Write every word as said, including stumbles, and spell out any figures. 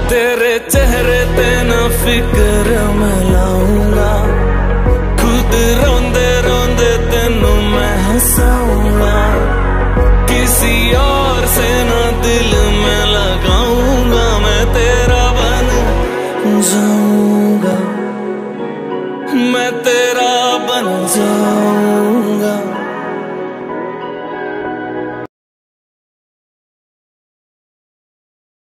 तेरे चेहरे ते न फिक्र मैं लाऊंगा, खुद रोंदे रोंदे तेनू मैं हंसाऊंगा, किसी और से न दिल में लगाऊंगा, मैं तेरा बन जाऊंगा, मैं तेरा बन जाऊंगा।